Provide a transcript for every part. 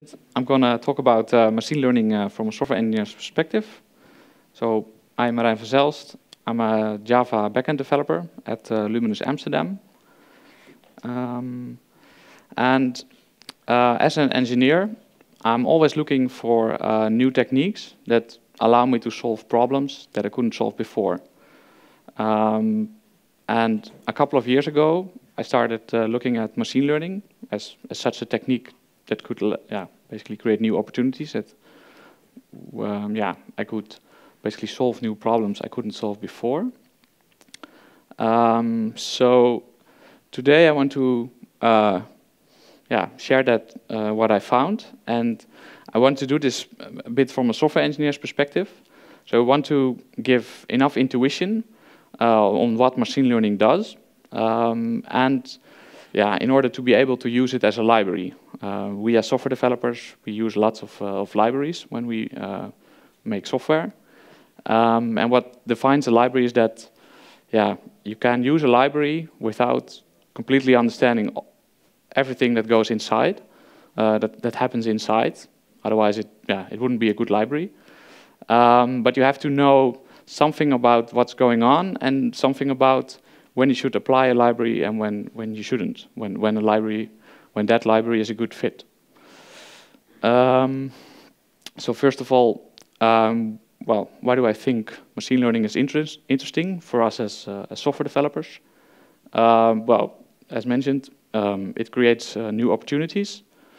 I'm going to talk about machine learning from a software engineer's perspective. So I'm Marijn van Zelst. I'm a Java backend developer at Luminis AMSTERDAM. As an engineer, I'm always looking for new techniques that allow me to solve problems that I couldn't solve before. And a couple of years ago, I started looking at machine learning as such a technique that could basically create new opportunities that I could basically solve new problems I couldn't solve before. So today I want to share that what I found, and I want to do this a bit from a software engineer's perspective. So I want to give enough intuition on what machine learning does, in order to be able to use it as a library. We as software developers, we use lots of libraries when we make software. And what defines a library is that you can use a library without completely understanding everything that goes inside, that happens inside. Otherwise, it wouldn't be a good library. But you have to know something about what's going on and something about when you should apply a library and when you shouldn't, when that library is a good fit. So first of all, why do I think machine learning is interesting for us as software developers? As mentioned, it creates new opportunities.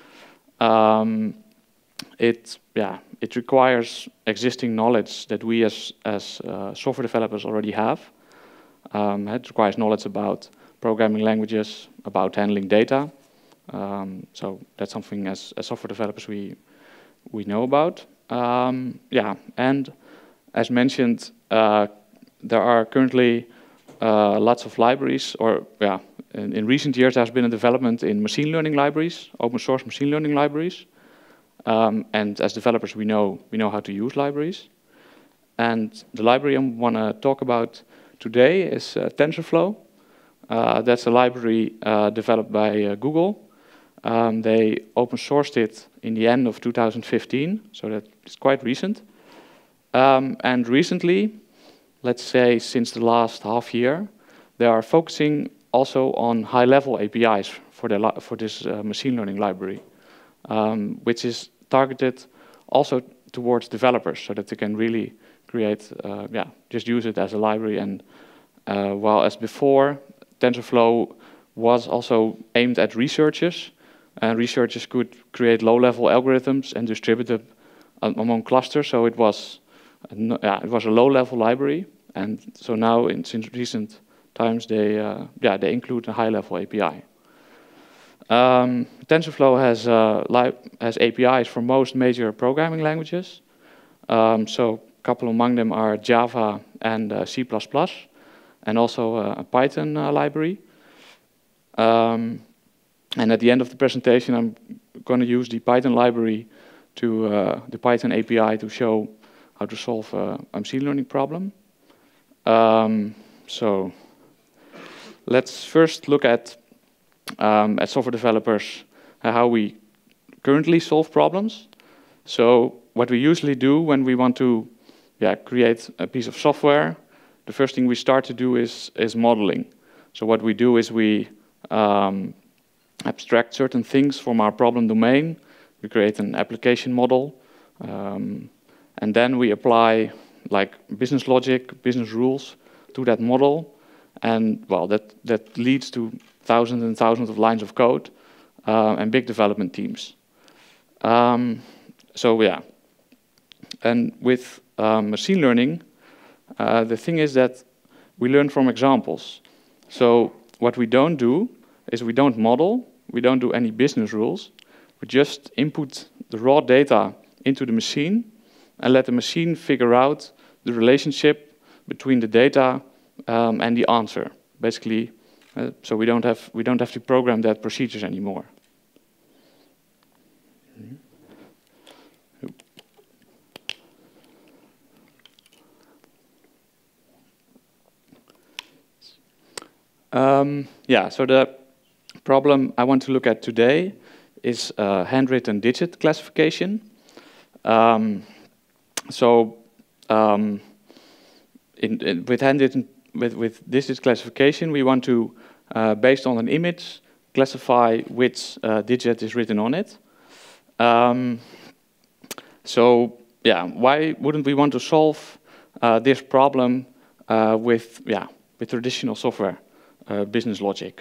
It requires existing knowledge that we as software developers already have. It requires knowledge about programming languages, about handling data. So that's something as software developers we know about. And as mentioned, there are currently lots of libraries, in recent years there's been a development in machine learning libraries, open source machine learning libraries. And as developers, we know how to use libraries. And the library I want to talk about today is TensorFlow. That's a library developed by Google. They open sourced it in the end of 2015, so that's quite recent. And recently, let's say since the last half year, they are focusing also on high-level APIs for this machine learning library, which is targeted also towards developers, so that they can really create, just use it as a library. And while as before, TensorFlow was also aimed at researchers, and researchers could create low-level algorithms and distribute them among clusters. So it was a low-level library, and so now since recent times they include a high-level API. TensorFlow has APIs for most major programming languages. So a couple among them are Java and C++, and also a Python library. And at the end of the presentation, I'm going to use the Python library the Python API to show how to solve a machine learning problem. So let's first look at as software developers, how we currently solve problems. So what we usually do when we want to create a piece of software, the first thing we start to do is modeling. So what we do is we abstract certain things from our problem domain. We create an application model, and then we apply like business logic, business rules to that model. And that leads to thousands and thousands of lines of code and big development teams. And with machine learning, the thing is that we learn from examples. So what we don't do is we don't model, we don't do any business rules. We just input the raw data into the machine and let the machine figure out the relationship between the data and the answer. Basically, so we don't have to program that procedures anymore. So the problem I want to look at today is handwritten digit classification. With digit classification, we want to, based on an image, classify which digit is written on it. Why wouldn't we want to solve this problem with traditional software business logic?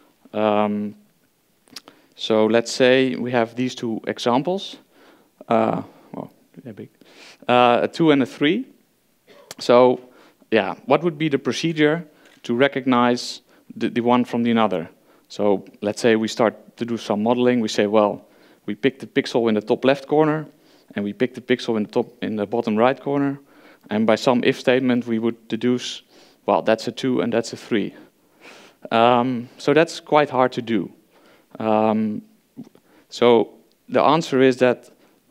So let's say we have these two examples. They're big. A 2 and a 3. So, what would be the procedure to recognize the one from the other? So let's say we start to do some modeling. We say, well, we pick the pixel in the top left corner, and we pick the pixel in the bottom right corner, and by some if statement we would deduce, well, that's a 2 and that's a 3. So that's quite hard to do. So the answer is that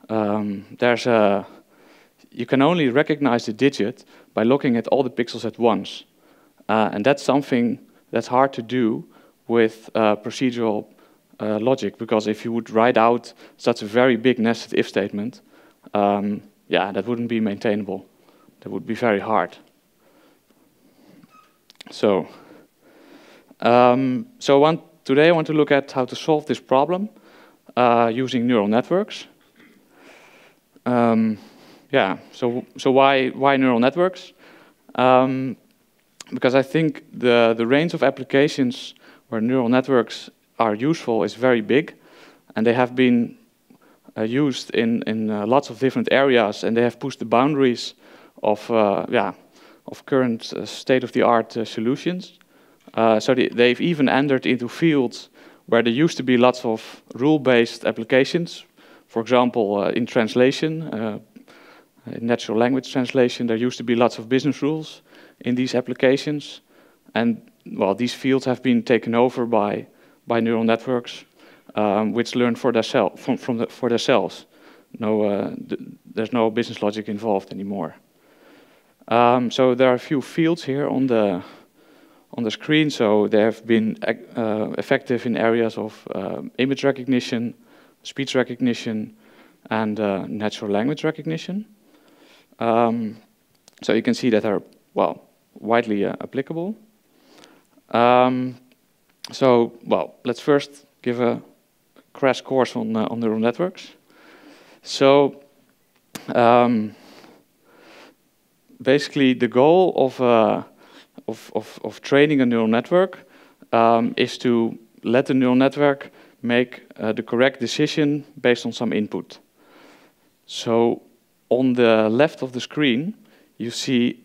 you can only recognize the digit by looking at all the pixels at once. And that's something that's hard to do with procedural logic, because if you would write out such a very big nested if statement, that wouldn't be maintainable. That would be very hard. So, today I want to look at how to solve this problem using neural networks. So why neural networks? Because I think the range of applications where neural networks are useful is very big, and they have been used in lots of different areas, and they have pushed the boundaries of current state-of-the-art solutions. So they've even entered into fields where there used to be lots of rule-based applications. For example, in translation, in natural language translation, there used to be lots of business rules in these applications. And, well, these fields have been taken over by neural networks, which learn for themselves. There's no business logic involved anymore. So there are a few fields here on the screen. So they have been effective in areas of image recognition, speech recognition, and natural language recognition. So you can see that are, well, widely applicable. Let's first give a crash course on neural networks. So basically the goal of training a neural network is to let the neural network make the correct decision based on some input. So on the left of the screen, you see,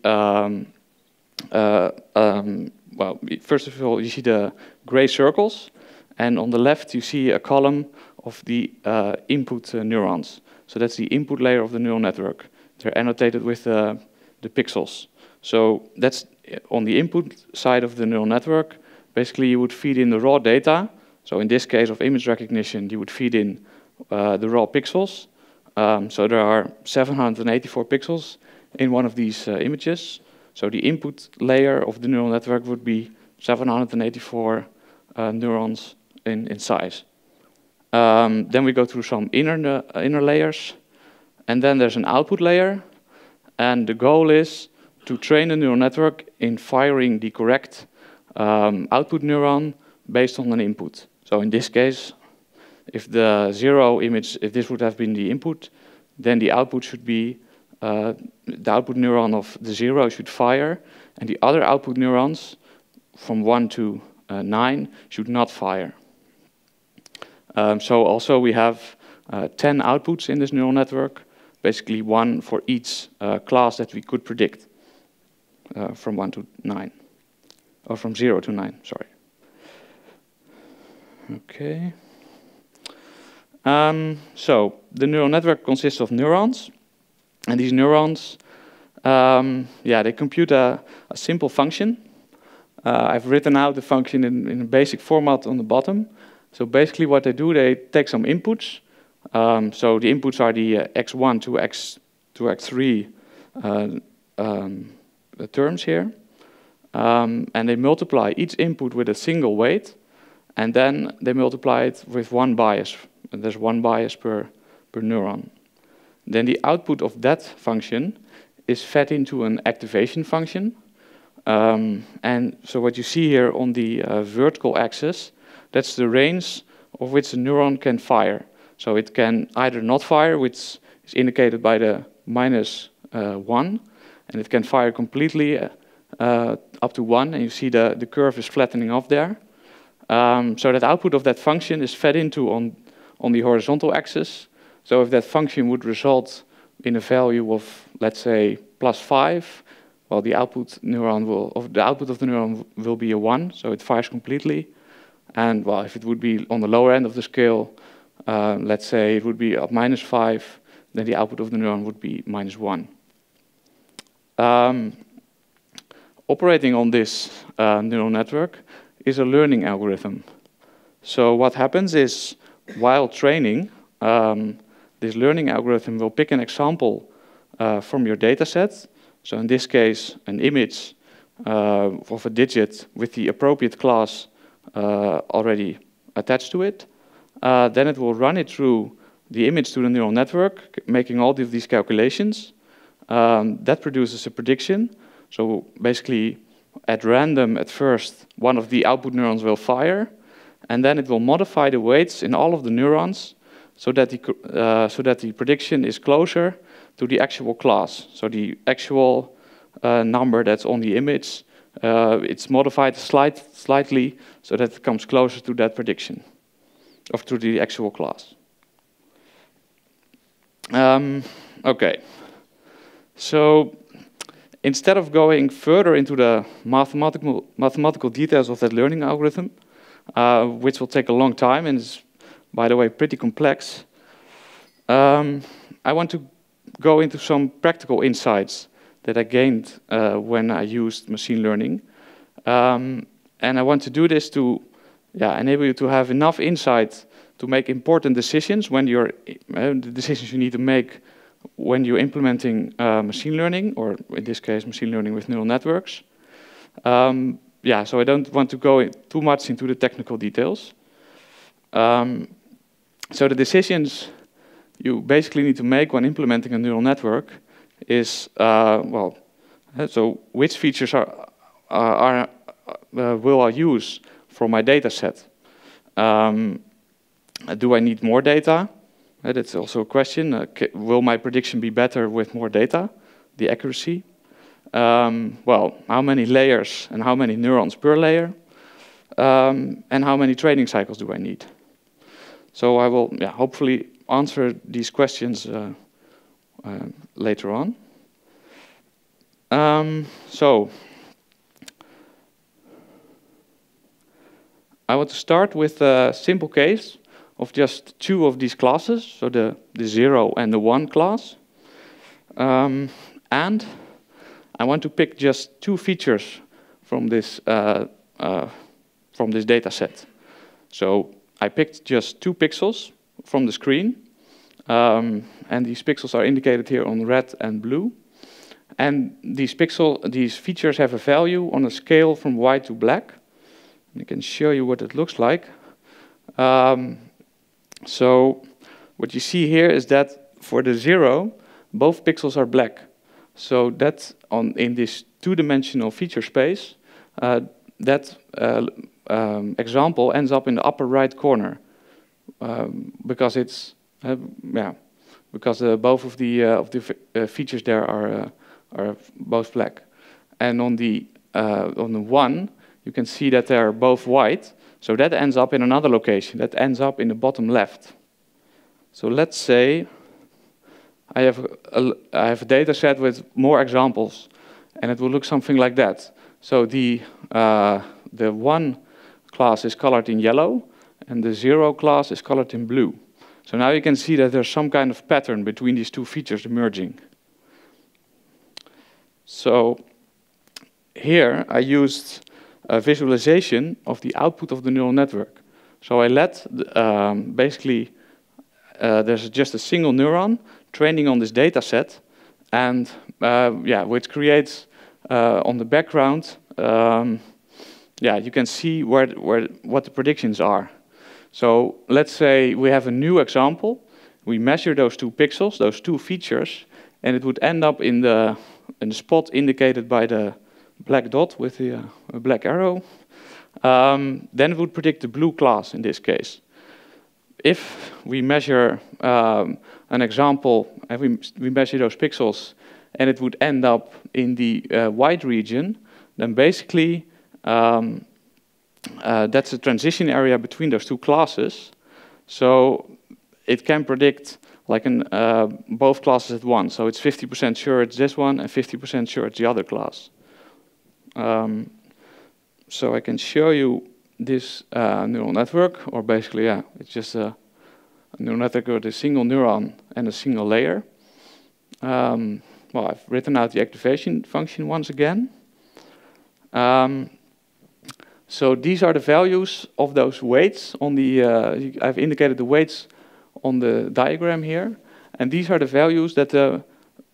first of all, you see the gray circles, and on the left you see a column of the input neurons. So that's the input layer of the neural network. They're annotated with the pixels. So that's on the input side of the neural network. Basically, you would feed in the raw data. So in this case of image recognition, you would feed in the raw pixels. So there are 784 pixels in one of these images. So the input layer of the neural network would be 784 neurons in size. Then we go through some inner layers, and then there's an output layer. And the goal is to train a neural network in firing the correct output neuron based on an input. So in this case, if the 0 image, if this would have been the input, then the output should be, the output neuron of the 0 should fire, and the other output neurons from 1 to 9 should not fire. So also we have 10 outputs in this neural network, basically one for each class that we could predict from 1 to 9, or from 0 to 9, sorry. Okay. So the neural network consists of neurons, and these neurons, they compute a simple function. I've written out the function in a basic format on the bottom. So basically what they do, they take some inputs. So the inputs are the x1 to x3 terms here. And they multiply each input with a single weight, and then they multiply it with one bias and there's one bias per neuron. Then the output of that function is fed into an activation function. And so what you see here on the vertical axis, that's the range of which the neuron can fire. So it can either not fire, which is indicated by the -1, and it can fire completely up to 1, and you see the curve is flattening off there. So that output of that function is fed into on the horizontal axis. So if that function would result in a value of, let's say, +5, well, the output of the neuron will be a 1, so it fires completely. And well, if it would be on the lower end of the scale, let's say it would be at -5, then the output of the neuron would be -1. Operating on this neural network is a learning algorithm. So what happens is, while training, this learning algorithm will pick an example from your data set. So in this case, an image of a digit with the appropriate class already attached to it. Then it will run it through the image to the neural network, making all of these calculations. That produces a prediction. So basically, at random, at first, one of the output neurons will fire, and then it will modify the weights in all of the neurons so that the prediction is closer to the actual class. So the actual number that's on the image, it's modified slightly so that it comes closer to that prediction, or to the actual class. Okay, so instead of going further into the mathematical details of that learning algorithm, which will take a long time and is, by the way, pretty complex, I want to go into some practical insights that I gained when I used machine learning. And I want to do this to enable you to have enough insight to make important decisions when you're the decisions you need to make when you're implementing machine learning, or in this case, machine learning with neural networks. So I don't want to go too much into the technical details. So the decisions you basically need to make when implementing a neural network is, so which features will I use for my data set? Do I need more data? That's also a question. Will my prediction be better with more data, the accuracy? How many layers and how many neurons per layer? And how many training cycles do I need? So I will hopefully answer these questions later on. So I want to start with a simple case of just two of these classes, so the 0 and the 1 class. And I want to pick just two features from this data set. So I picked just 2 pixels from the screen, and these pixels are indicated here on red and blue. And these features have a value on a scale from white to black. I can show you what it looks like. So what you see here is that for the 0, both pixels are black. So that in this 2-dimensional feature space, that example ends up in the upper right corner because it's because both of the features there are both black. And on the 1, you can see that they're both white. So that ends up in another location. That ends up in the bottom left. So let's say I have a data set with more examples, and it will look something like that. So the 1 class is colored in yellow, and the 0 class is colored in blue. So now you can see that there's some kind of pattern between these two features emerging. So here I used a visualization of the output of the neural network. So I let there's just a single neuron training on this data set, and which creates on the background, you can see what the predictions are. So let's say we have a new example. We measure those 2 pixels, those 2 features, and it would end up in the spot indicated by the black dot with the black arrow. Then it would predict the blue class in this case. If we measure an example, and we measure those pixels, and it would end up in the white region, then basically that's a transition area between those 2 classes. So it can predict like both classes at once. So it's 50% sure it's this one and 50% sure it's the other class. So I can show you this neural network, or basically, yeah, it's just a neural network with a single neuron and a single layer. Well, I've written out the activation function once again. So these are the values of those weights on the, I've indicated the weights on the diagram here. And these are the values that the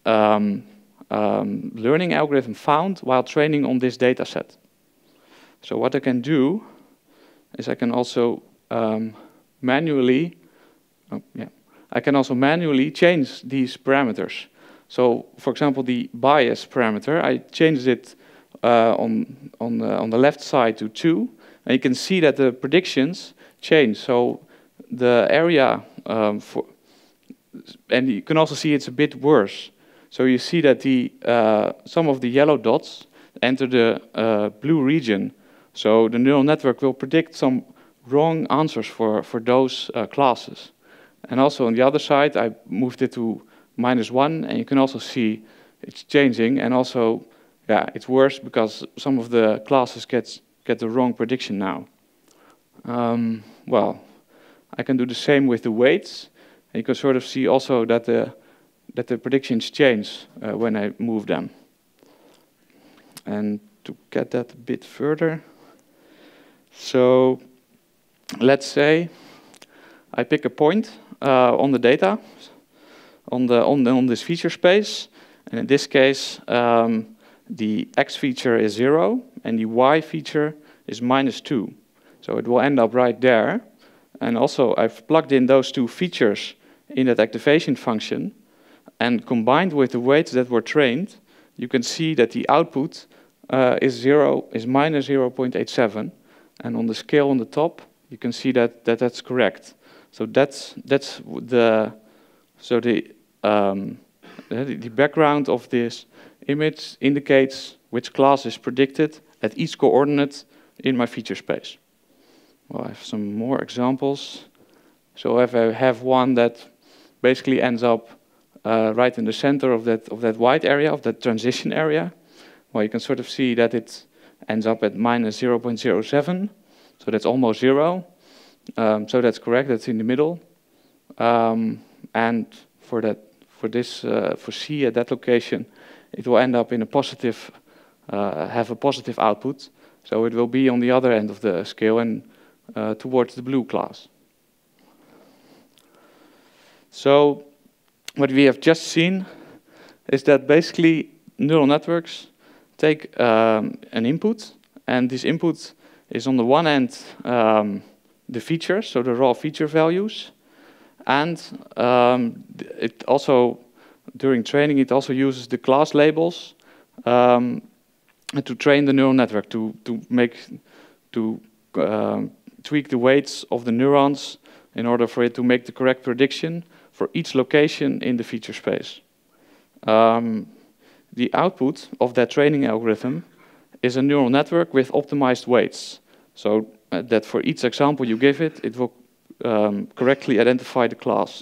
learning algorithm found while training on this data set. So what I can do is I can also manually change these parameters. So, for example, the bias parameter, I changed it on the left side to 2, and you can see that the predictions change. So the area and you can also see it's a bit worse. So you see that the some of the yellow dots enter the blue region. So the neural network will predict some wrong answers for those classes. And also on the other side, I moved it to -1, and you can also see it's changing. And also, yeah, it's worse because some of the classes get the wrong prediction now. Well, I can do the same with the weights. And you can sort of see also that the predictions change when I move them. And to get that a bit further, so let's say I pick a point on the data, on this feature space, and in this case, the X feature is 0, and the Y feature is -2. So it will end up right there. And also, I've plugged in those 2 features in that activation function, and combined with the weights that were trained, you can see that the output is -0.87, and on the scale on the top, you can see that's correct. So the background of this image indicates which class is predicted at each coordinate in my feature space. Well, I have some more examples. So if I have one that basically ends up right in the center of that white area, of that transition area, well, you can sort of see that it ends up at -0.07. So that's almost 0. So that's correct. That's in the middle. And for C at that location, it will end up in a positive, have a positive output. So it will be on the other end of the scale and towards the blue class. So what we have just seen is that basically neural networks take an input, and this input is on the one end the features, so the raw feature values, and it also, during training, it also uses the class labels to train the neural network to tweak the weights of the neurons in order for it to make the correct prediction for each location in the feature space. The output of that training algorithm is a neural network with optimized weights. So that for each example you give it, it will correctly identify the class.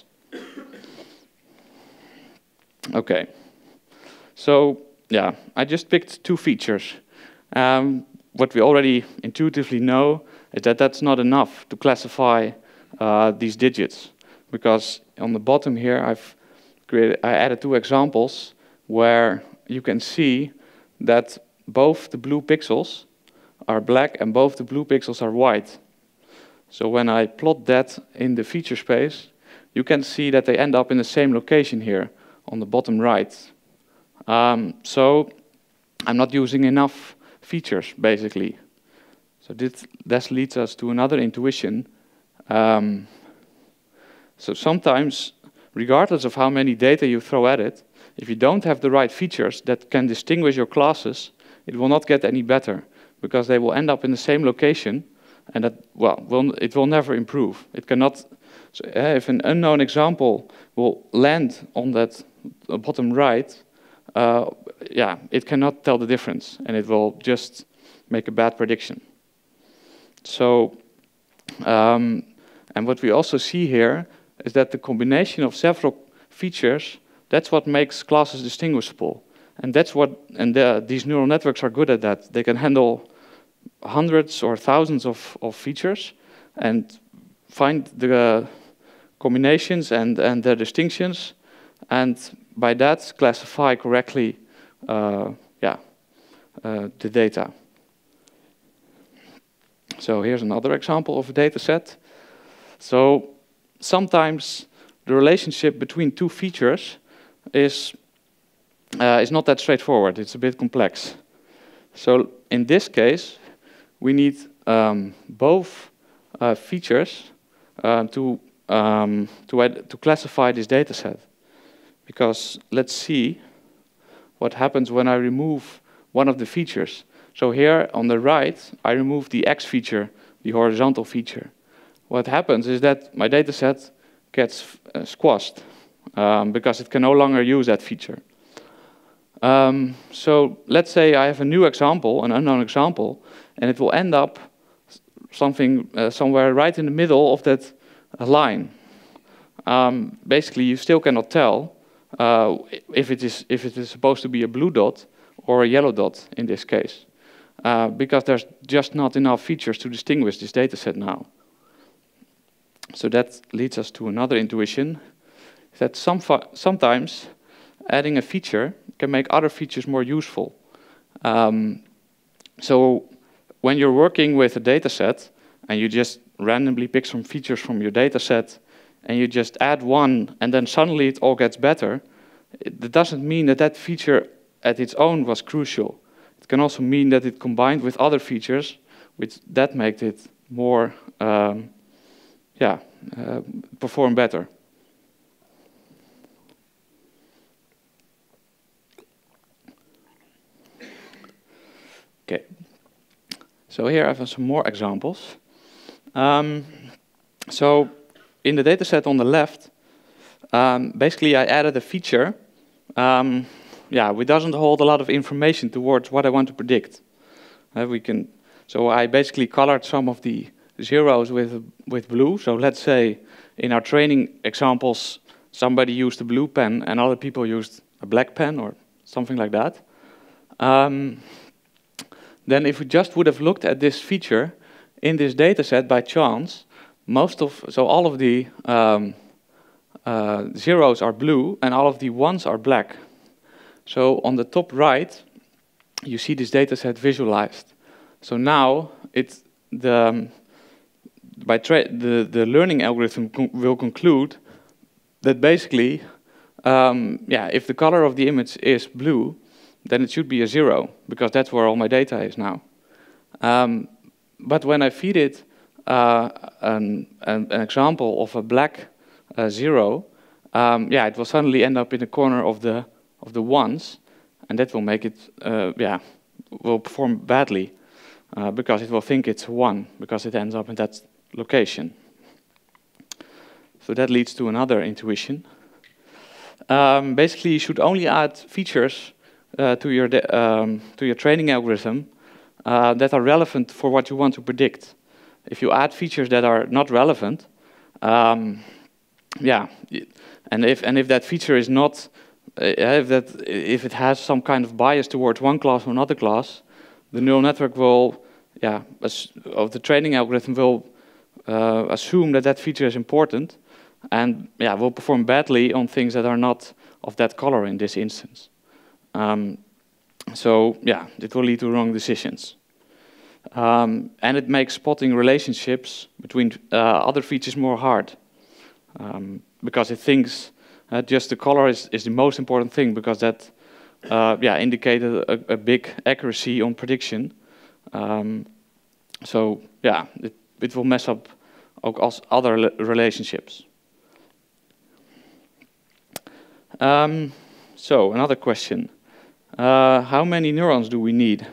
Okay. So, yeah, I just picked 2 features. What we already intuitively know is that that's not enough to classify these digits, because on the bottom here I added 2 examples where you can see that both the blue pixels are black and both the blue pixels are white. So when I plot that in the feature space, you can see that they end up in the same location here on the bottom right. So I'm not using enough features, basically. So this leads us to another intuition. So sometimes, regardless of how many data you throw at it, if you don't have the right features that can distinguish your classes, it will not get any better, because they will end up in the same location, and that, well, it will never improve. It cannot. So if an unknown example will land on that bottom right, yeah, it cannot tell the difference, and it will just make a bad prediction. So, and what we also see here is that the combination of several features, that's what makes classes distinguishable. And that's what, and these neural networks are good at that. They can handle hundreds or thousands of features and find the combinations and the distinctions, and by that classify correctly the data. So here's another example of a data set. So sometimes the relationship between two features is not that straightforward. It's a bit complex. So in this case, we need both features to classify this data set. Because let's see what happens when I remove one of the features. So here on the right, I remove the X feature, the horizontal feature. What happens is that my data set gets squashed because it can no longer use that feature. So let's say I have a new example, an unknown example, and it will end up somewhere right in the middle of that line. Basically, you still cannot tell if it is supposed to be a blue dot or a yellow dot in this case, because there's just not enough features to distinguish this data set now. So that leads us to another intuition, that sometimes adding a feature can make other features more useful. So when you're working with a data set and you just randomly pick some features from your data set and you just add one and then suddenly it all gets better, it doesn't mean that that feature at its own was crucial. It can also mean that it combined with other features which that make it more perform better. Okay, so here I have some more examples. So in the dataset on the left, basically I added a feature which doesn't hold a lot of information towards what I want to predict. So I basically colored some of the zeros with blue. So let's say in our training examples, somebody used a blue pen and other people used a black pen or something like that. Then if we just would have looked at this feature in this data set by chance, all of the zeros are blue and all of the ones are black. So on the top right, you see this data set visualized. So now the learning algorithm will conclude that basically, if the color of the image is blue, then it should be a 0, because that's where all my data is now. But when I feed it an example of a black 0, it will suddenly end up in the corner of the ones, and that will make it will perform badly because it will think it's 1 because it ends up in that location. So that leads to another intuition. Basically, you should only add features to your training algorithm that are relevant for what you want to predict. If you add features that are not relevant, and if that feature is not, if it has some kind of bias towards one class or another class, the neural network will, of the training algorithm will assume that that feature is important, and will perform badly on things that are not of that color in this instance. It will lead to wrong decisions. And it makes spotting relationships between other features more hard. Because it thinks just the color is the most important thing, because that indicated a big accuracy on prediction. It will mess up ook als other relationships. So another question. How many neurons do we need?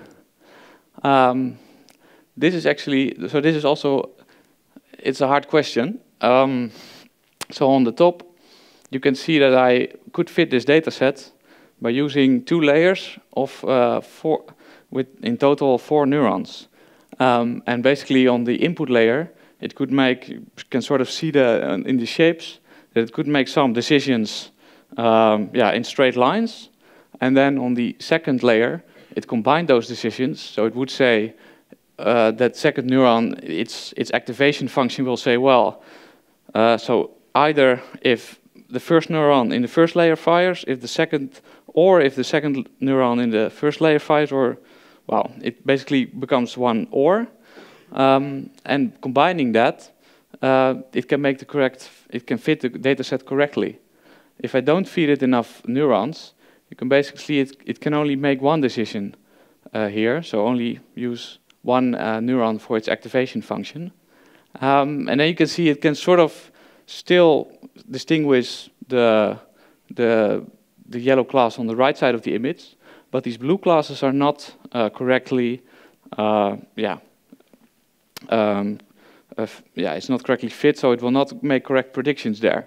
This is actually, so this is also, it's a hard question. So on the top, you can see that I could fit this data set by using 2 layers of in total 4 neurons. And basically on the input layer, it could make, you can sort of see in the shapes, that it could make some decisions in straight lines. And then on the second layer, it combined those decisions. So it would say that second neuron, its activation function will say, well, so either if the first neuron in the first layer fires, if the second neuron in the first layer fires, or, well, it basically becomes one or. And combining that, it can fit the data set correctly. If I don't feed it enough neurons, you can basically see it can only make one decision here, so only use one neuron for its activation function. And then you can see it can sort of still distinguish the yellow class on the right side of the image, but these blue classes are not correctly, it's not correctly fit, so it will not make correct predictions there.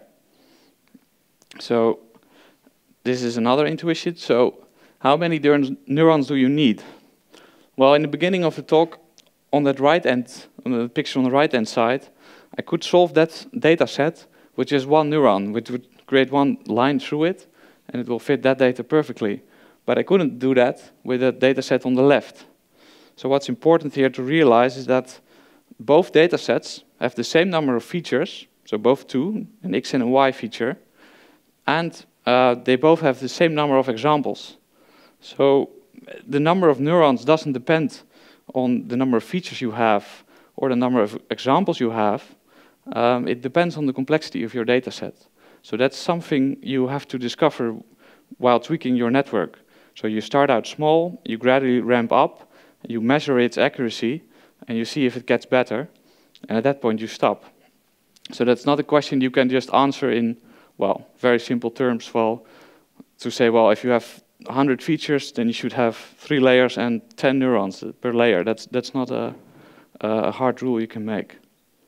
So this is another intuition. So how many neurons do you need? Well, in the beginning of the talk, on that right end, on the picture on the right hand side, I could solve that data set with just one neuron, which would create one line through it, and it will fit that data perfectly. But I couldn't do that with a data set on the left. So what's important here to realize is that both data sets have the same number of features, so both 2, an X and a Y feature, and they both have the same number of examples. So the number of neurons doesn't depend on the number of features you have or the number of examples you have. It depends on the complexity of your data set. So that's something you have to discover while tweaking your network. So you start out small, you gradually ramp up, you measure its accuracy, and you see if it gets better, and at that point you stop. So that's not a question you can just answer in, well, very simple terms. Well, to say, well, if you have 100 features, then you should have 3 layers and 10 neurons per layer. That's not a hard rule you can make.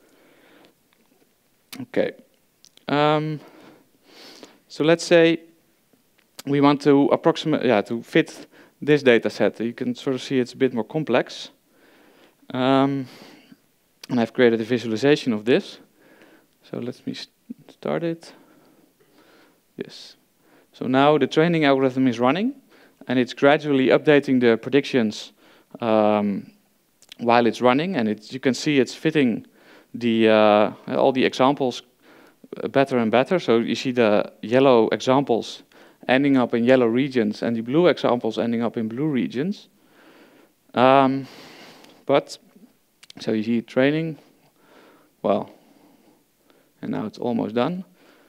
Okay. So let's say we want to approximate, to fit this data set. You can sort of see it's a bit more complex. And I've created a visualization of this. So let me start it. Yes. So now the training algorithm is running, and it's gradually updating the predictions while it's running, and you can see it's fitting all the examples better and better. So you see the yellow examples ending up in yellow regions, and the blue examples ending up in blue regions. So you see training, well, and now it's almost done.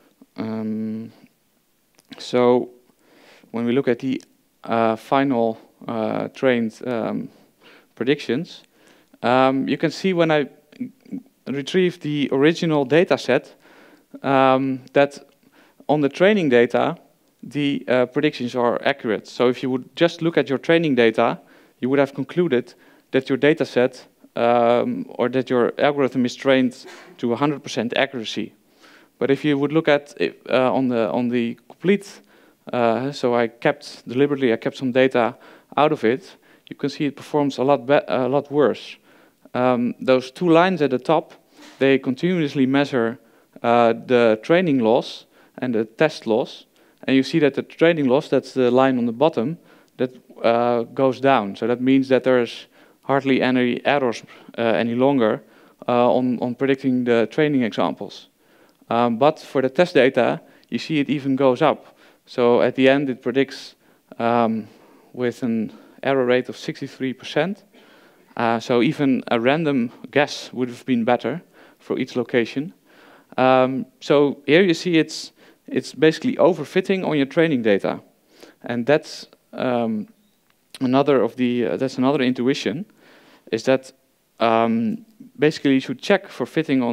So when we look at the final trained predictions, you can see when I retrieve the original data set that on the training data, the predictions are accurate. So if you would just look at your training data, you would have concluded that your data set or that your algorithm is trained to 100% accuracy. But if you would look at it, on the complete, so I kept some data out of it, you can see it performs a lot worse. Those 2 lines at the top, they continuously measure the training loss and the test loss, and you see that the training loss, that's the line on the bottom, that goes down. So that means that there's hardly any errors any longer on predicting the training examples. But for the test data, you see it even goes up. So at the end, it predicts with an error rate of 63%. So even a random guess would have been better for each location. So here you see it's basically overfitting on your training data, and that's another intuition, is that basically you should check for fitting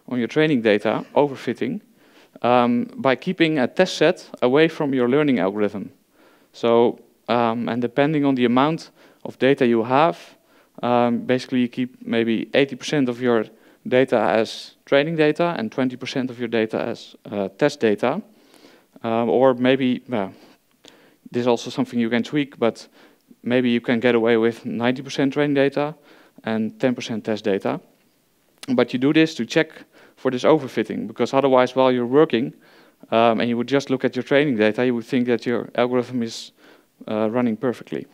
on your training data, overfitting, by keeping a test set away from your learning algorithm. So, and depending on the amount of data you have, basically you keep maybe 80% of your data as training data and 20% of your data as test data. Or maybe, this is also something you can tweak, but maybe you can get away with 90% training data and 10% test data. But you do this to check for this overfitting, because otherwise, while you're working, and you would just look at your training data, you would think that your algorithm is running perfectly.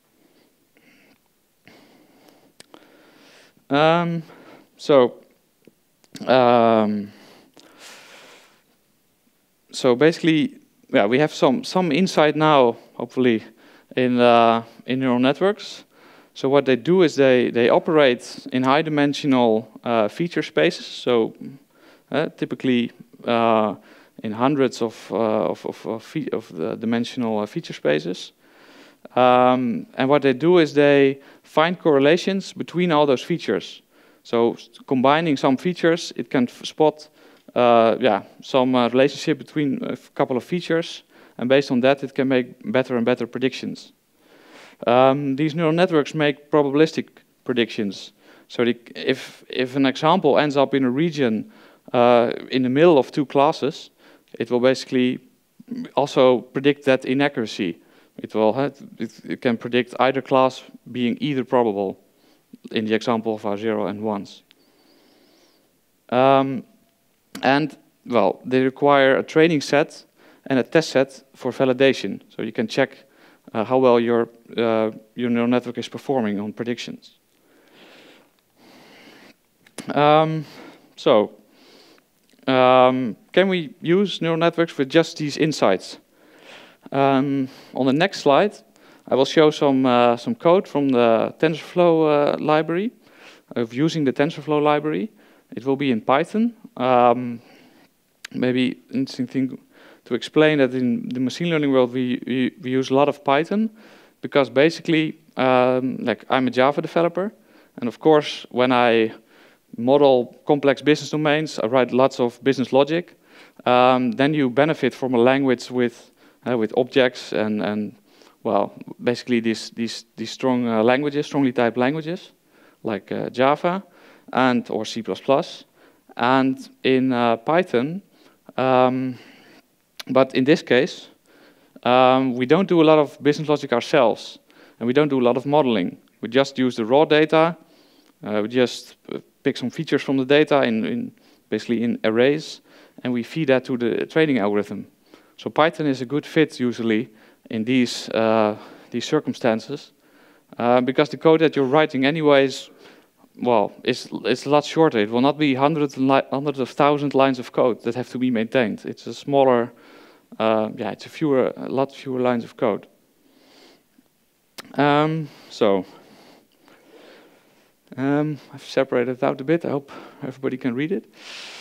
So basically, yeah, we have some insight now, hopefully, in neural networks. So what they do is they operate in high-dimensional feature spaces. So typically in hundreds of the dimensional feature spaces. And what they do is they find correlations between all those features. So combining some features, it can spot some relationship between a couple of features, and based on that, it can make better and better predictions. These neural networks make probabilistic predictions. So if an example ends up in a region in the middle of two classes, it will basically also predict that inaccuracy. It can predict either class being either probable in the example of our 0 and 1s. And, well, they require a training set and a test set for validation. So you can check how well your neural network is performing on predictions. Can we use neural networks with just these insights? On the next slide, I will show some code from the TensorFlow library, of using the TensorFlow library. It will be in Python. Maybe interesting thing to explain that in the machine learning world we use a lot of Python, because basically, like, I'm a Java developer, and of course when I model complex business domains, I write lots of business logic. Then you benefit from a language with objects and well, basically these strong languages, strongly typed languages, like Java and or C++. And in Python, but in this case, we don't do a lot of business logic ourselves, and we don't do a lot of modeling. We just use the raw data. We just pick some features from the data basically in arrays, and we feed that to the training algorithm. So Python is a good fit usually in these circumstances, because the code that you're writing anyways, well, it's a lot shorter. It will not be hundreds of thousand lines of code that have to be maintained. It's a smaller, it's a lot fewer lines of code. I've separated it out a bit. I hope everybody can read it.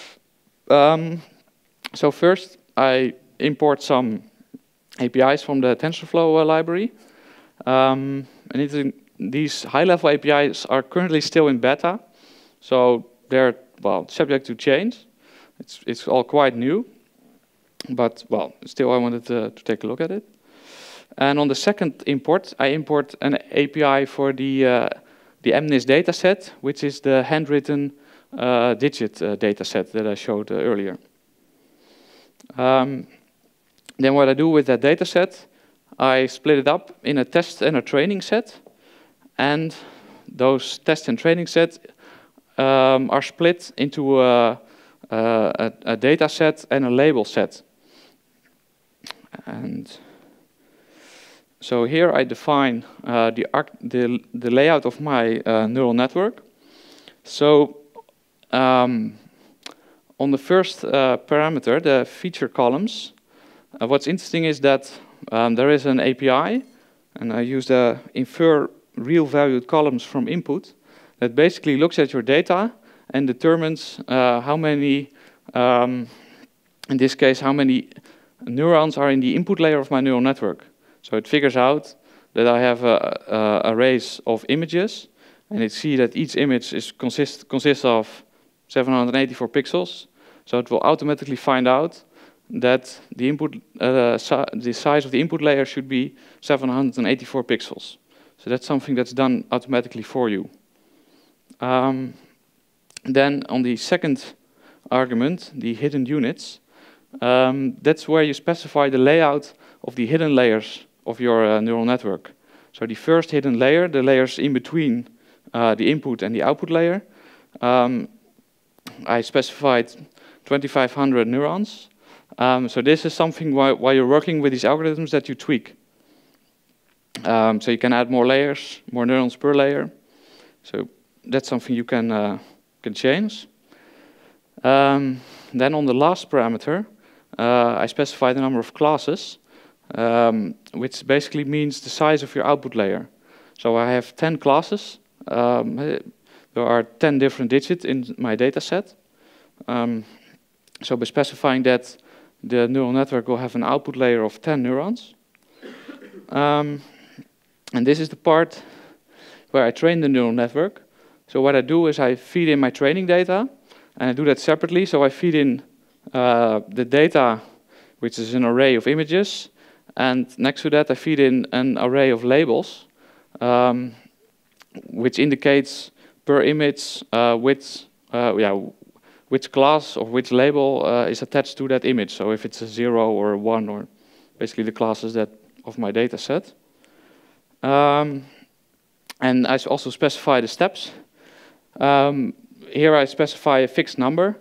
So first, I import some APIs from the TensorFlow library. And these high-level APIs are currently still in beta, so they're, well, subject to change. It's all quite new, but, well, still I wanted to take a look at it. And on the second import, I import an API for the MNIST dataset, which is the handwritten digit dataset that I showed earlier. Then what I do with that dataset, I split it up in a test and a training set, and those test and training sets are split into a data set and a label set. And so here I define the layout of my neural network. So on the first parameter, the feature columns, what's interesting is that there is an API, and I use the infer real valued columns from input, that basically looks at your data and determines how many, in this case, how many neurons are in the input layer of my neural network. So it figures out that I have arrays of images, and it sees that each image consists of 784 pixels. So it will automatically find out that the input, the size of the input layer should be 784 pixels. So that's something that's done automatically for you. Then on the second argument, the hidden units, that's where you specify the layout of the hidden layers of your neural network. So the first hidden layer, the layers in between the input and the output layer, I specified 2500 neurons. So this is something while you're working with these algorithms that you tweak. So you can add more layers, more neurons per layer. So that's something you can change. Then on the last parameter, I specify the number of classes, which basically means the size of your output layer. So I have 10 classes. There are 10 different digits in my data set. So by specifying that, the neural network will have an output layer of 10 neurons. And this is the part where I train the neural network. So what I do is I feed in my training data, and I do that separately. So I feed in the data, which is an array of images, and next to that I feed in an array of labels, which indicates per image which class or which label is attached to that image. So if it's a 0 or a 1, or basically the classes that of my data set. And I also specify the steps. Here I specify a fixed number.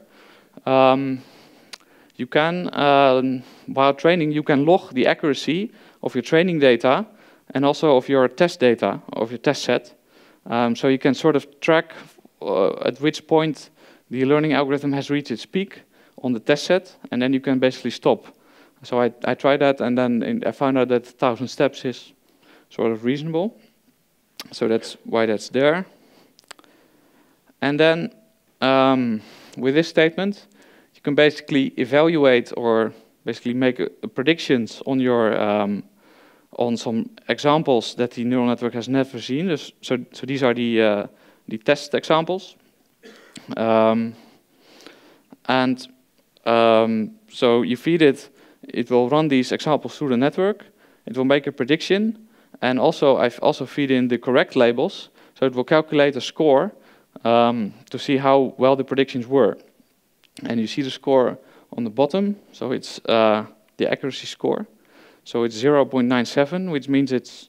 You can, while training, you can log the accuracy of your training data and also of your test data, of your test set. So you can sort of track at which point the learning algorithm has reached its peak on the test set, and then you can basically stop. So I tried that, and then I found out that 1,000 steps is sort of reasonable. So that's why that's there. And then with this statement, you can basically evaluate or basically make predictions on your on some examples that the neural network has never seen. So these are the test examples. So you feed it, it will run these examples through the network. It will make a prediction, and also I've also feed in the correct labels, so it will calculate a score to see how well the predictions were. And you see the score on the bottom, so it's the accuracy score. So it's 0.97, which means it's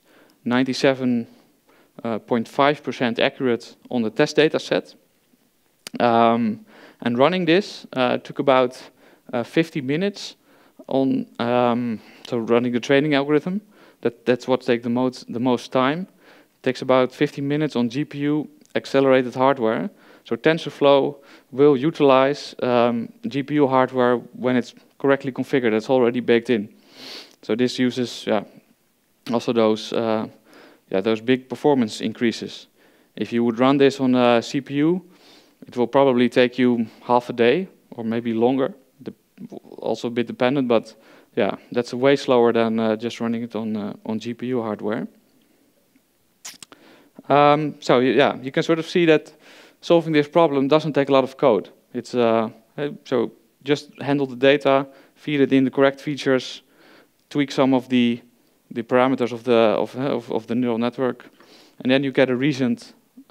97.5% accurate on the test data set. And running this took about 50 minutes on so running the training algorithm. That's what takes the most time. It takes about 15 minutes on GPU accelerated hardware. So TensorFlow will utilize GPU hardware when it's correctly configured. It's already baked in. So this uses also those big performance increases. If you would run this on a CPU, it will probably take you half a day or maybe longer. Also a bit dependent, but yeah, that's way slower than just running it on GPU hardware. So yeah, you can sort of see that solving this problem doesn't take a lot of code. It's so just handle the data, feed it in the correct features, tweak some of the parameters of the neural network, and then you get a reasoned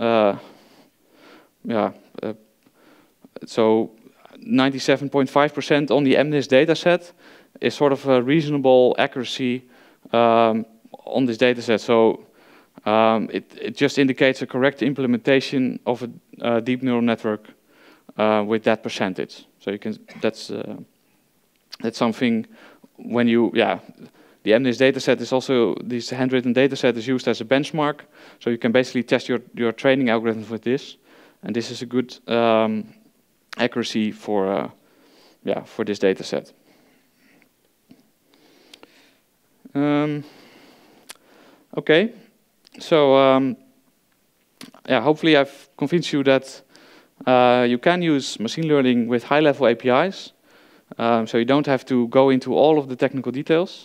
so 97.5% on the MNIST data set is sort of a reasonable accuracy on this data set. So it just indicates a correct implementation of a deep neural network with that percentage. So you can that's something when you the MNIST data set is also this handwritten data set is used as a benchmark. So you can basically test your training algorithms with this, and this is a good accuracy for this data set. Okay, so hopefully I've convinced you that you can use machine learning with high-level APIs. So you don't have to go into all of the technical details.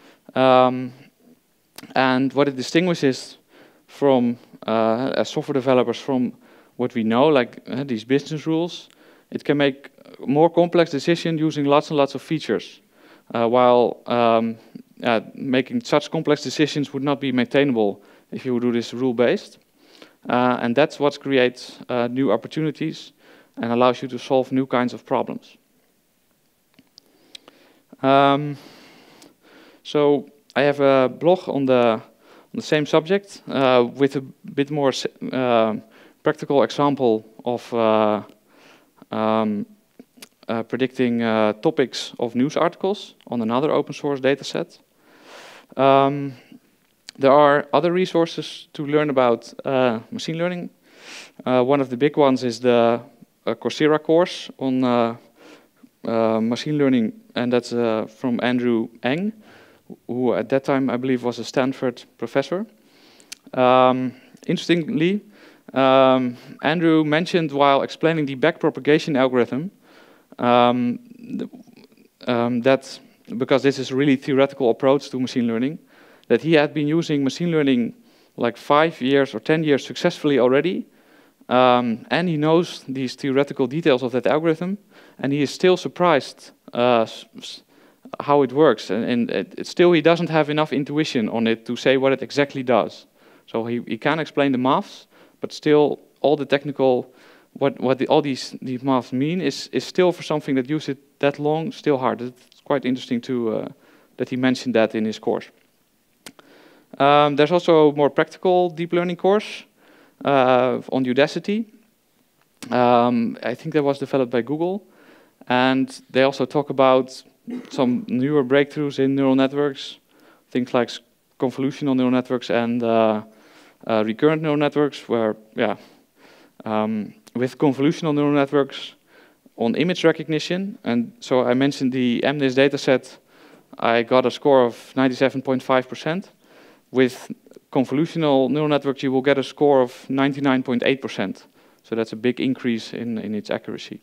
And what it distinguishes from as software developers from what we know, like these business rules, it can make more complex decisions using lots and lots of features, while making such complex decisions would not be maintainable if you would do this rule-based. And that's what creates new opportunities and allows you to solve new kinds of problems. So I have a blog on the same subject with a bit more practical example of predicting topics of news articles on another open source dataset. There are other resources to learn about machine learning. One of the big ones is the Coursera course on machine learning, and that's from Andrew Ng, who at that time I believe was a Stanford professor. Interestingly, Andrew mentioned while explaining the backpropagation algorithm that, because this is a really theoretical approach to machine learning, that he had been using machine learning like 5 years or 10 years successfully already, and he knows these theoretical details of that algorithm, and he is still surprised how it works, and still he doesn't have enough intuition on it to say what it exactly does. So he can explain the maths, but still all the technical, all these maths mean is still, for something that used it that long, still hard. It's quite interesting to that he mentioned that in his course. There's also a more practical deep learning course on Udacity. I think that was developed by Google, and they also talk about some newer breakthroughs in neural networks, things like convolutional neural networks and recurrent neural networks, where, with convolutional neural networks on image recognition, and so I mentioned the MNIST dataset, I got a score of 97.5%. With convolutional neural networks, you will get a score of 99.8%. So that's a big increase in its accuracy.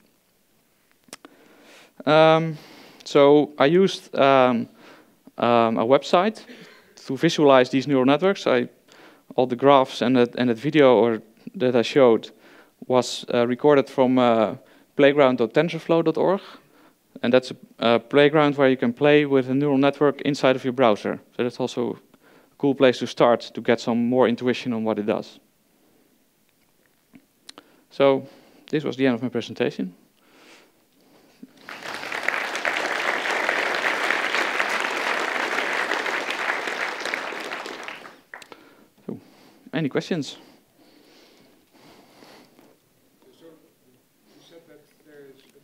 So I used a website to visualize these neural networks. All the graphs and that video that I showed was recorded from playground.tensorflow.org. And that's a playground where you can play with a neural network inside of your browser. So that's also a cool place to start to get some more intuition on what it does. So this was the end of my presentation. So, any questions? So you said that there is a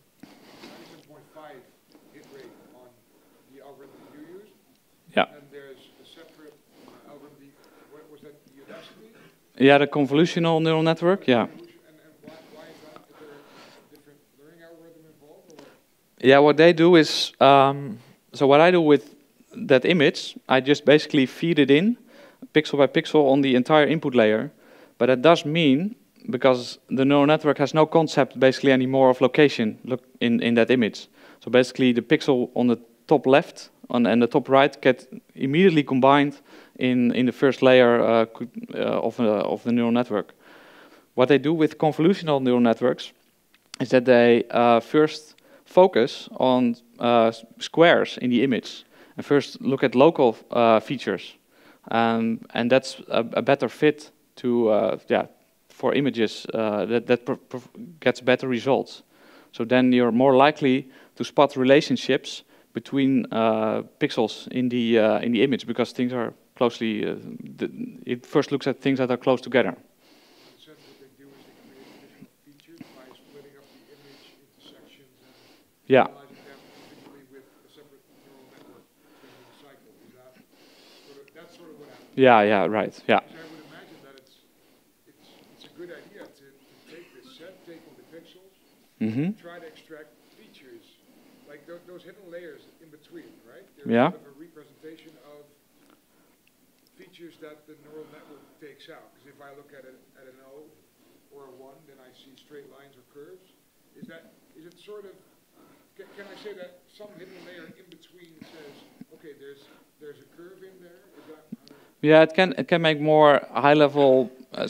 97.5 hit rate on the algorithm you used. Yeah. And there's a separate algorithm. What was that? Udacity? Yeah, the convolutional neural network. Yeah. And why is that? Is there a different learning algorithm involved? Or? Yeah, what they do is, so what I do with that image, I just basically feed it in, pixel by pixel on the entire input layer. But that does mean, because the neural network has no concept basically anymore of location in that image. So basically the pixel on the top left and the top right get immediately combined in the first layer of the neural network. What they do with convolutional neural networks is that they first focus on squares in the image and first look at local features, and that's a better fit to for images that gets better results. So then you're more likely to spot relationships between pixels in the image, because things are closely. It first looks at things that are close together. In a sense, what they do is they create additional features by splitting up the image into sections and analyzing them individually with a separate neural network in the cycle. Is that's sort of what happens? Yeah, right. Yeah. Because I would imagine that it's a good idea to take this set, take all the pixels, try to extract features, like those hidden layers in between, right? They're sort of a representation of features that the neural network takes out. Because if I look at an O or a 1, then I see straight lines or curves. Is it sort of, can I say that some hidden layer in between says, okay, there's a curve in there? Is that? Yeah, it can make more high level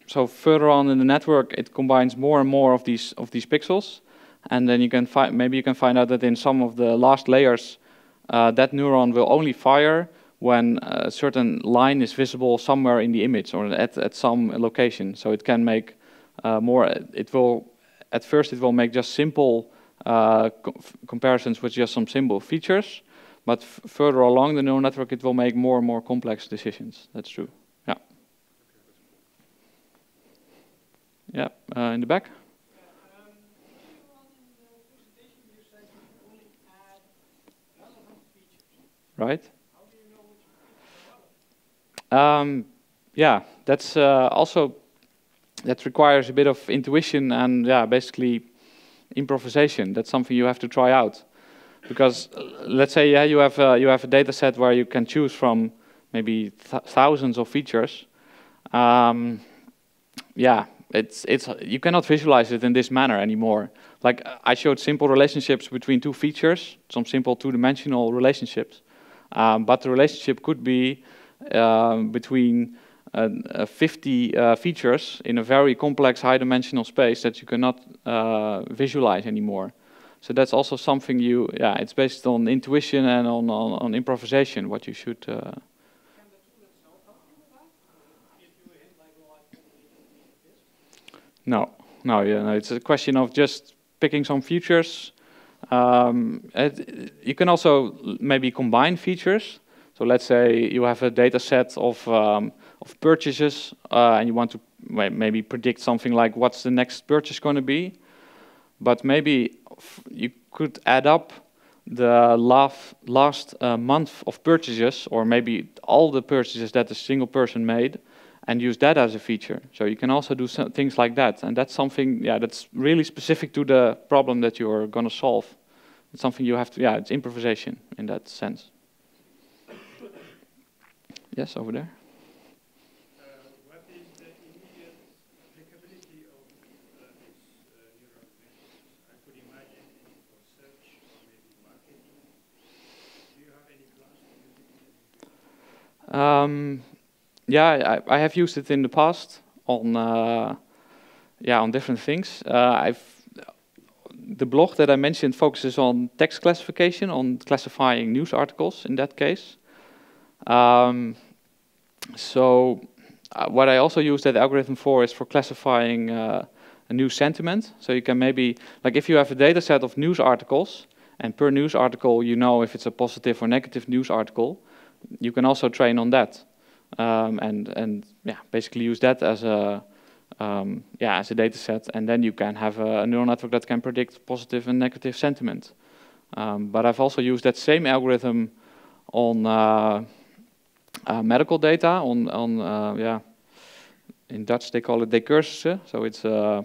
so further on in the network, it combines more and more of these pixels, and then you can maybe you can find out that in some of the last layers, that neuron will only fire when a certain line is visible somewhere in the image or at some location. So it can make more. At first it will make just simple comparisons with just some simple features, but further along the neural network, it will make more and more complex decisions. That's true. Yeah. Yeah. In the back. Right. How do you know which features are relevant? Yeah, that's also, that requires a bit of intuition and basically improvisation. That's something you have to try out, because let's say you have a data set where you can choose from maybe thousands of features. You cannot visualize it in this manner anymore. Like I showed simple relationships between two features, some simple two-dimensional relationships. But the relationship could be between 50 features in a very complex high-dimensional space that you cannot visualize anymore. So that's also something it's based on intuition and on improvisation, what you should... Can the tool itself help you with that? Give you a hint like, well, I probably don't need this? No, it's a question of just picking some features. You can also maybe combine features. So let's say you have a data set of purchases and you want to maybe predict something like what's the next purchase going to be. But maybe you could add up the last month of purchases, or maybe all the purchases that a single person made, and use that as a feature. So you can also do things like that. And that's something, that's really specific to the problem that you're going to solve. It's something you have to, it's improvisation in that sense. Yes, over there. What is the immediate applicability of these neural networks? I could imagine for search or maybe marketing. Do you have any plans to use it? I have used it in the past on different things. The blog that I mentioned focuses on text classification, on classifying news articles in that case. What I also use that algorithm for is for classifying a new sentiment. So you can maybe, like if you have a data set of news articles, and per news article you know if it's a positive or negative news article, you can also train on that. Basically use that as a data set, and then you can have a neural network that can predict positive and negative sentiment. But I've also used that same algorithm on medical data, in Dutch they call it decursussen, so it's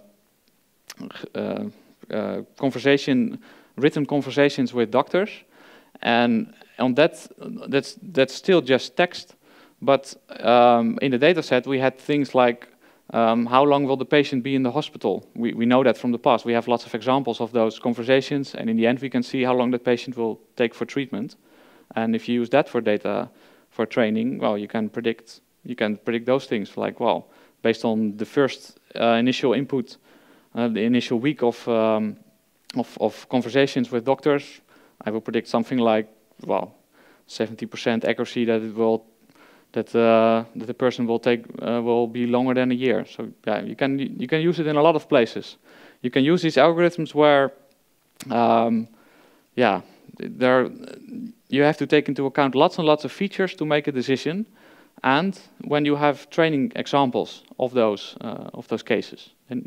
written conversations with doctors, and on that's still just text. But in the data set, we had things like how long will the patient be in the hospital? We know that from the past. We have lots of examples of those conversations, and in the end, we can see how long the patient will take for treatment. And if you use that for data for training, well, you can predict those things. Like, well, based on the first initial input, the initial week of conversations with doctors, I will predict something like, well, 70% accuracy that it will. That the person will be longer than a year. So you can use it in a lot of places. You can use these algorithms where, you have to take into account lots and lots of features to make a decision, and when you have training examples of those cases, and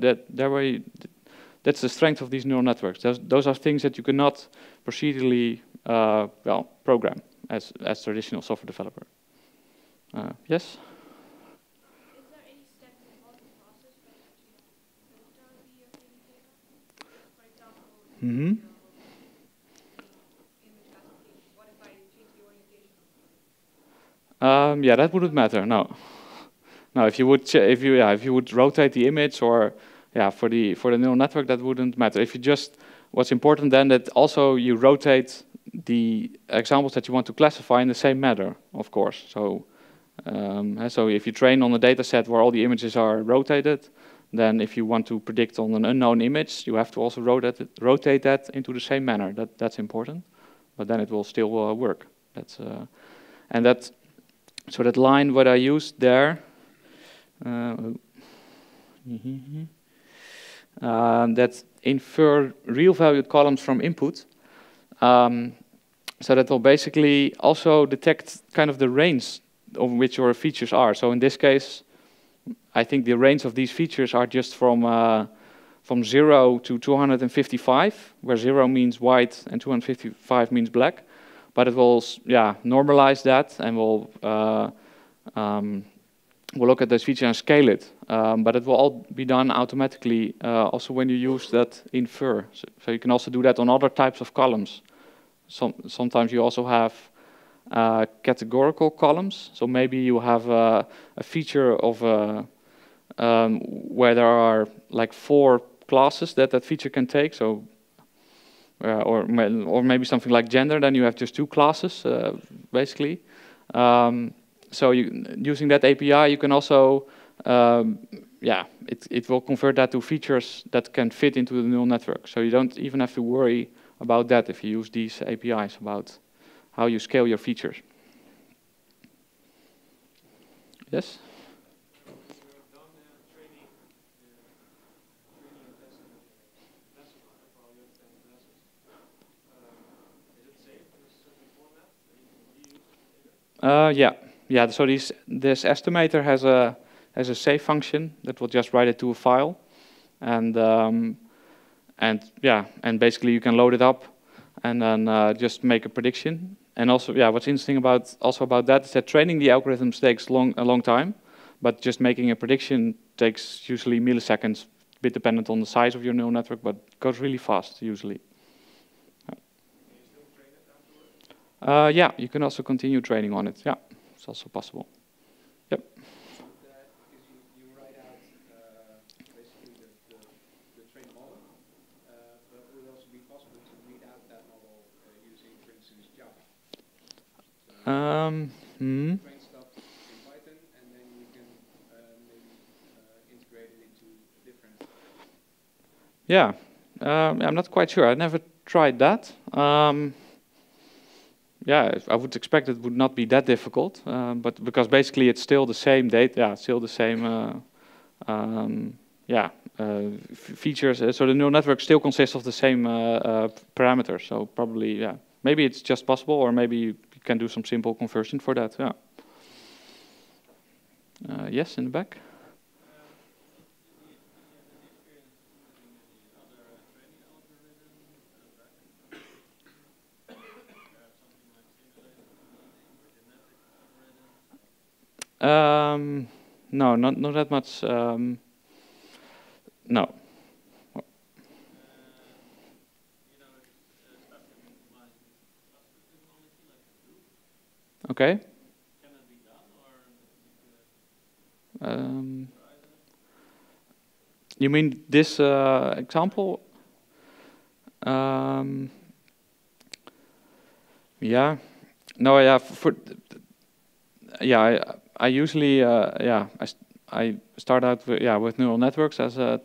that's the strength of these neural networks. Those are things that you cannot procedurally program as traditional software developer. Yes? Is there any step involved in the process where you actually filter the training data? For example, image classification. What if I change the orientation of the image? That wouldn't matter. No. If you would rotate the image, or for the neural network, that wouldn't matter. If you what's important then that also you rotate the examples that you want to classify in the same manner, of course. So So if you train on a data set where all the images are rotated, then if you want to predict on an unknown image, you have to also rotate that into the same manner. That's important, but then it will still work. So that line what I used there, that infer real valued columns from input. So that will basically also detect kind of the range of which your features are. So in this case, I think the range of these features are just from 0 to 255, where 0 means white and 255 means black. But it will, normalize that, and we'll look at this feature and scale it. But it will all be done automatically, also when you use that infer. So you can also do that on other types of columns. Sometimes you also have categorical columns. So maybe you have a feature of where there are like 4 classes that feature can take. So or maybe something like gender. Then you have just 2 classes basically. So using that API, you can also it will convert that to features that can fit into the neural network. So you don't even have to worry about that if you use these APIs about how you scale your features. Yes? When you're done training and testing the lesson for all your 10 classes, is it saved in a certain format that you can reuse later? So this estimator has a save function that will just write it to a file, and basically you can load it up and then just make a prediction. And also, what's interesting about that is that training the algorithms takes a long time, but just making a prediction takes usually milliseconds, a bit dependent on the size of your neural network, but goes really fast usually. Can you still train it afterwards? You can also continue training on it. Yeah, it's also possible. Yep. Because you write out basically the trained model, but it would also be possible to read out that model using, for instance, Java. So train stuff in Python, and then you can maybe integrate it into different. I'm not quite sure. I never tried that. I would expect it would not be that difficult, but because basically it's still the same data, still the same features. So the neural network still consists of the same parameters. So probably, maybe it's just possible, or maybe you can do some simple conversion for that. Yes, in the back. No, not that much. No. Okay. Can that be done, or you mean this example? I usually I start out with neural networks as a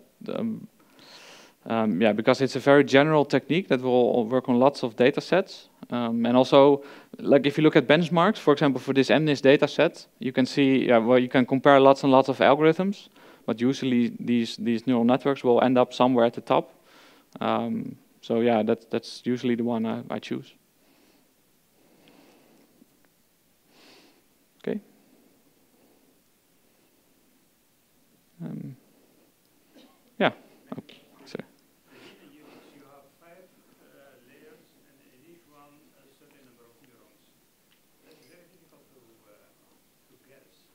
because it's a very general technique that will work on lots of data sets, and also like if you look at benchmarks, for example, for this MNIST data set, you can see you can compare lots and lots of algorithms, but usually these neural networks will end up somewhere at the top. That's usually the one I choose. Okay. Okay. Sorry. you have 5 layers, and in each one a certain number of neurons. That's very difficult to guess.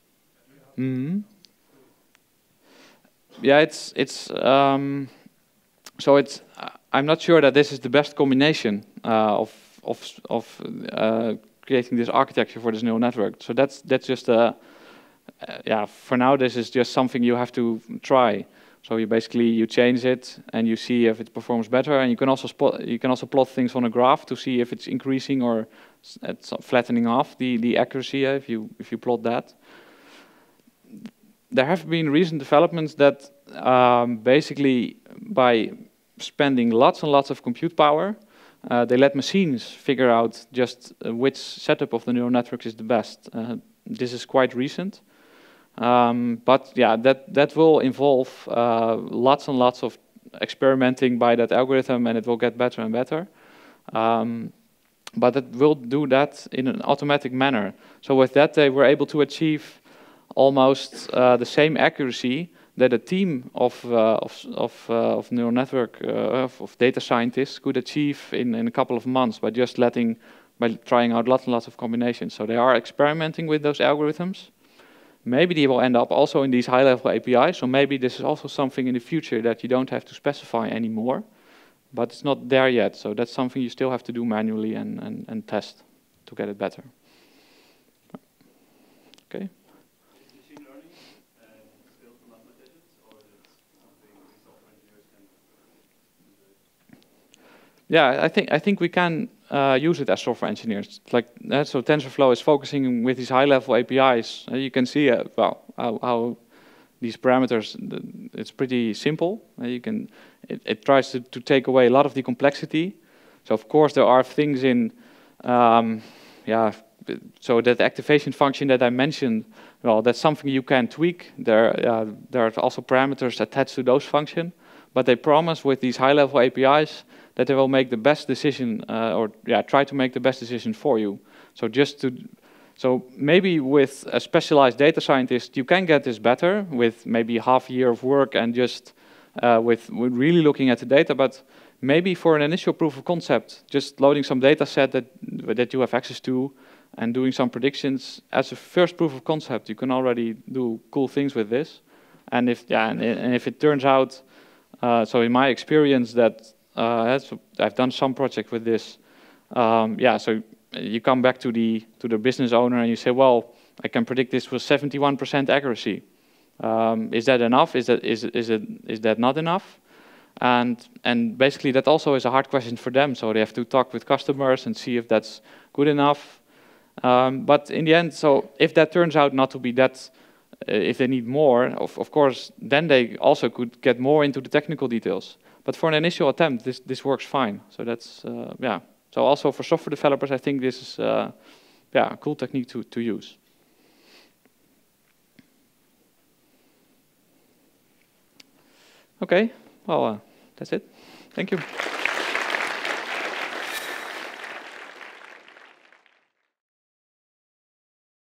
I'm not sure that this is the best combination of creating this architecture for this neural network. So that's just for now this is just something you have to try. So you change it and you see if it performs better, and you can also plot things on a graph to see if it's increasing or it's flattening off the accuracy if you plot that. There have been recent developments that basically by spending lots and lots of compute power, they let machines figure out just which setup of the neural networks is the best. This is quite recent. But yeah, that will involve lots and lots of experimenting by that algorithm, and it will get better and better. But it will do that in an automatic manner. So with that, they were able to achieve almost the same accuracy that a team of neural network of data scientists could achieve in a couple of months by just trying out lots and lots of combinations. So they are experimenting with those algorithms. Maybe they will end up also in these high-level APIs, so maybe this is also something in the future that you don't have to specify anymore, but it's not there yet, so that's something you still have to do manually and test to get it better. Okay. Is machine learning still for mathematicians, or is it something software engineers can do? Yeah, I think we can use it as software engineers. Like so, TensorFlow is focusing with these high-level APIs. You can see how these parameters. It's pretty simple. It tries to take away a lot of the complexity. So of course there are things in so that activation function that I mentioned. Well, that's something you can tweak. There are also parameters attached to those functions. But they promise with these high-level APIs that they will make the best decision, try to make the best decision for you. So maybe with a specialized data scientist, you can get this better with maybe half a year of work and just with really looking at the data. But maybe for an initial proof of concept, just loading some data set that you have access to and doing some predictions as a first proof of concept, you can already do cool things with this. And if it turns out. So in my experience so I've done some project with this. So you come back to the business owner and you say, well, I can predict this with 71% accuracy. Is that enough? Is that not enough? And basically that also is a hard question for them. So they have to talk with customers and see if that's good enough. But in the end, so if that turns out not to be that. If they need more, of course, then they also could get more into the technical details. But for an initial attempt, this works fine. So that's, So also for software developers, I think this is, a cool technique to use. Okay, well, that's it. Thank you.